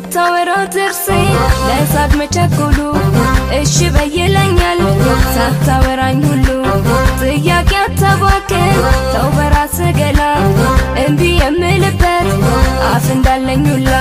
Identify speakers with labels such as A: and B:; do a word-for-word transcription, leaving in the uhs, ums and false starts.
A: ስታወራው ጥርሴ ለሳቅ መቸኮሉ እሺ በይለኛል ሳታወራኝ ሁሉ ጥያቄ አታባክን ተው በራስ ገላ እንቢ የምልበት አፍ እንዳለኝ ሁላ